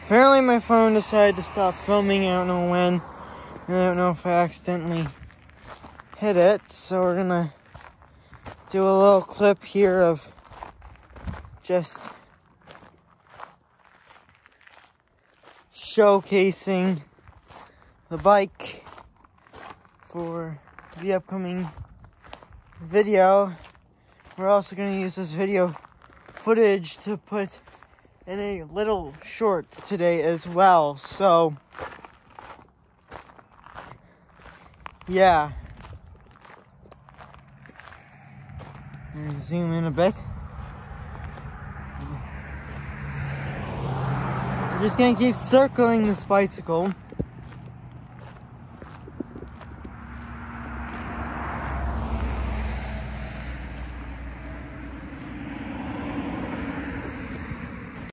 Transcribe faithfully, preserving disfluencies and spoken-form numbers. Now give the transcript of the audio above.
Apparently my phone decided to stop filming, I don't know when. And I don't know if I accidentally hit it. So we're gonna do a little clip here of just showcasing the bike for the upcoming video. We're also going to use this video footage to put in a little short today as well. So, yeah. I'm going to zoom in a bit. We're just going to keep circling this bicycle.